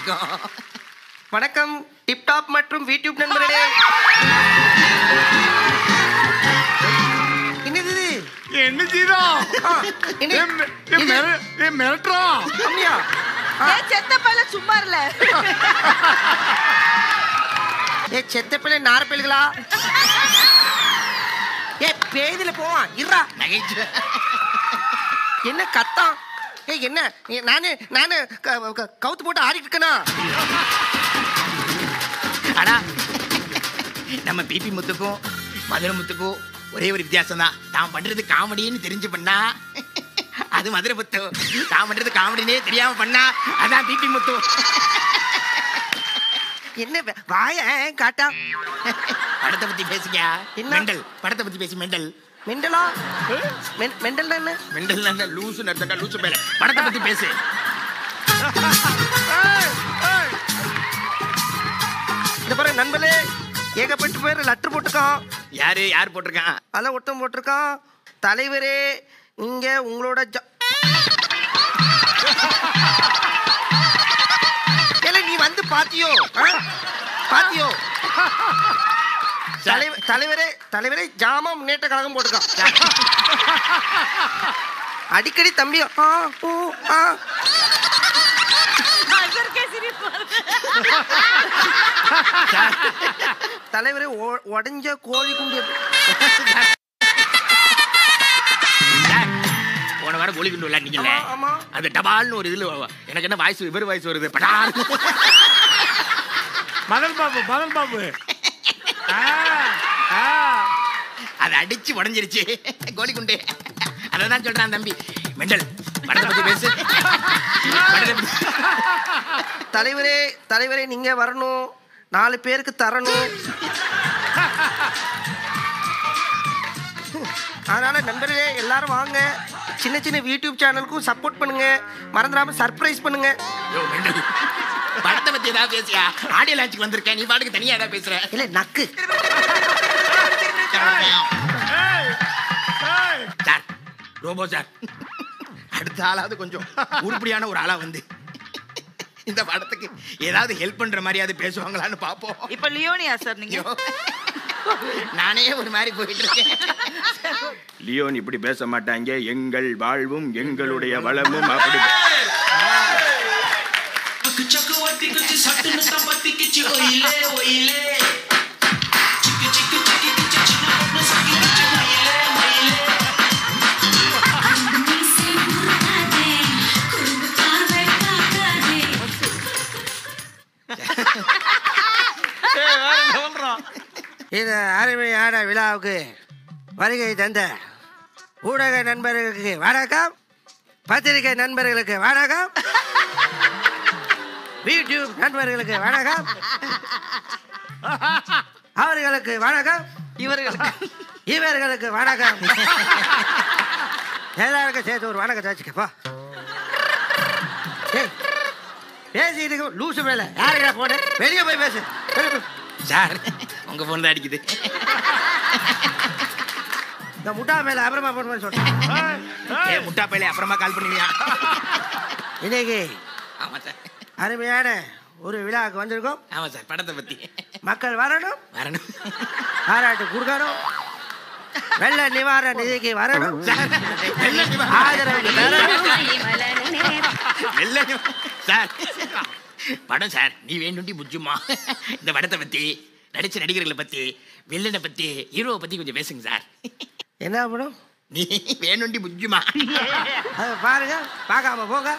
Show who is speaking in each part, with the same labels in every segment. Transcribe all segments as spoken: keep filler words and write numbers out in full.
Speaker 1: வணக்கம். வணக்கம் டிப்டாப் மற்றும் யூடியூப் நண்பர்களே. என்னது இது?
Speaker 2: என்ன ஜீரோ மிரட்டுறா
Speaker 1: அப்படியா?
Speaker 3: செத்த பையல சும்மா இல்ல.
Speaker 1: ஏ செத்த பிள்ளை நாரப்பிள்ளைகளா? ஏ பேதில போவான் இருறா. என்ன கத்தான்? ஏ என்ன நானு நானு கவுத்து போட்டு ஆடிட்டு இருக்கேனா?
Speaker 2: ஆனா நம்ம பிபி முத்துக்கும் மதுரை முத்துக்கும் ஒரே ஒரு வித்தியாசம் தான். தான் பண்றது காமெடின்னு தெரிஞ்சு பண்ணா அது மதுரை முத்து. தான் பண்றது காமெடினே தெரியாம பண்ணா அதான் பிபி முத்து.
Speaker 1: என்ன வாய காட்டா?
Speaker 2: படத்தை பத்தி பேசுங்க. மெண்டல் படத்தை பத்தி பேசி. மெண்டல்
Speaker 1: மெண்டலா? மெண்டல் என்ன?
Speaker 2: மெண்டல் லூசு நடத்தா லூசு பேர. படத்தை பத்தி பேசு.
Speaker 1: இந்த பாரு நண்பர்களே, ஏகப்பட்டு பேர் லெட்டர் போட்டுருக்கான்.
Speaker 2: யாரு யார் போட்டிருக்கான்?
Speaker 1: அதெல்லாம் ஒருத்தன் போட்டிருக்கான். தலைவரே நீங்க உங்களோட நீ வந்து பாத்தியோ பாத்தியோ? தலைவரே தலைவரே ஜாமா முன்னேற்ற கழகம் போட்டிருக்கான். அடிக்கடி தம்பி தலைவரே உடஞ்ச கோழி குண்டு.
Speaker 2: போன வாரம் கோழி குண்டு விளையாடுனீங்கல்ல, அது டபால்னு ஒரு இதுல எனக்கு என்ன வாய்ஸ் இவர் வாய்ஸ் வருது.
Speaker 4: மதன் பாபு மதன் பாபு
Speaker 2: அதை அடிச்சு உடஞ்சிருச்சு கோழி குண்டு. அதான் சொல்றான் தம்பி. மெண்டல் படத்தை பத்தி பேசு.
Speaker 1: தலைவரே தலைவரே நீங்க வரணும், நாலு பேருக்கு தரணும். அதனால நண்பர்களே எல்லாரும் வாங்க, சின்ன சின்ன யூடியூப் சேனலுக்கும் சப்போர்ட் பண்ணுங்க, மறந்துடாம சர்ப்ரைஸ் பண்ணுங்க.
Speaker 2: படத்தை பத்தி ஏதாவது பேசியா? ஆடியோ லான்ச்சுக்கு வந்திருக்கேன், நீ பாட்டுக்கு தனியா ஏதாவது பேசுற?
Speaker 1: இல்ல நக்கு
Speaker 2: சார். ரோபோ சார், அடுத்த ஆளாவது கொஞ்சம் உருப்படியான ஒரு ஆளா வந்து இந்த படத்துக்கு ஏதாவது ஹெல்ப் பண்ற மாதிரியாவது பேசுவாங்களான்னு பாப்போம்.
Speaker 3: இப்ப லியோனியா சார் நீங்க?
Speaker 2: நானே ஒரு மாதிரி போயிட்டு இருக்கேன்.
Speaker 5: லியோன் இப்படி பேச மாட்டாங்க. எங்கள் வாழ்வும் எங்களுடைய வளமும் அப்படி.
Speaker 1: இந்த அருமையான விழாவுக்கு வருகை தந்த ஊடக நண்பர்களுக்கு வணக்கம், பத்திரிகை நண்பர்களுக்கு வணக்கம், யூடியூப் நண்பர்களுக்கு வணக்கம், அவர்களுக்கு வணக்கம்,
Speaker 3: இவர்களுக்கு
Speaker 1: இவர்களுக்கு வணக்கம். எல்லாருக்கும் சேர்த்து ஒரு வணக்கத்தை வச்சுக்கப்பா. பேசிட்டு லூசு மேல யாருக்கா போன? வெளியே போய் பேசு.
Speaker 2: சார் உங்க போன் தான் அடிக்குது.
Speaker 1: இந்த முட்டா மேல அப்புறமா போன் சொல்றேன்.
Speaker 2: முட்டா பையில அப்புறமா கால் பண்ணுவியா?
Speaker 1: இன்னைக்கு
Speaker 2: ஆமா சார்
Speaker 1: அருமையான ஒரு விழாவுக்கு வந்திருக்கோம்.
Speaker 2: ஆமா சார். படத்தை பத்தி
Speaker 1: மக்கள் வரணும்,
Speaker 2: வரணும்,
Speaker 1: பாராட்டு கொடுக்கணும், வெள்ள நிவாரண நிதிக்கு வரணும், ஆதரவு
Speaker 2: சார். படம் சார் நீ வேணுண்டி புஜ்ஜுமா. இந்த படத்தை பத்தி, நடிச்ச நடிகர்களை பத்தி, வில்லனை பத்தி, ஹீரோவை பத்தி கொஞ்சம் பேசுங்க சார்.
Speaker 1: என்ன படம்?
Speaker 2: நீ வேணுண்டி புஜ்ஜுமா.
Speaker 1: அது பாருங்க, பார்க்காம போங்க.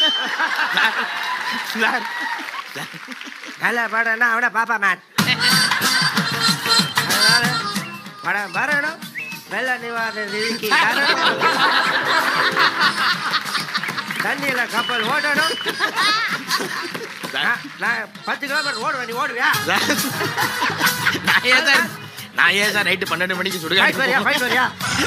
Speaker 2: சார்
Speaker 1: நல்ல படம்னா அவட பாப்பா மேன். அதனால படம் வரணும், வெள்ள நிவாரண நிதிக்கு வரணும், தண்ணியில கப்பல் ஓடணும். நான் பத்து கிலோமீட்டர் ஓடுவேன், நீ ஓடுவியா?
Speaker 2: நான் ஏன் சார் நான் ஏன் சார் நைட்டு பன்னெண்டு மணிக்கு சுடுகாடு
Speaker 1: வரியா ஃபைட் வரியா?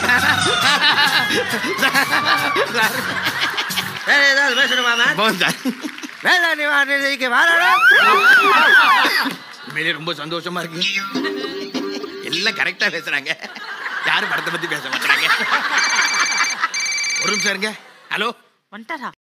Speaker 1: வேற ஏதாவது பேசணுமா மேம்?
Speaker 2: போதும் சார்.
Speaker 1: வேலை நிவாரண நிதிக்கு வரணும்.
Speaker 2: உண்மையிலே ரொம்ப சந்தோஷமா இருக்கு. எல்லாம் கரெக்டா பேசுறாங்க, யாரும் படத்தை பத்தி பேச மாட்டாங்க. ஒரு நிமிஷம் இருங்க. ஹலோ
Speaker 3: வந்துட்டாரா?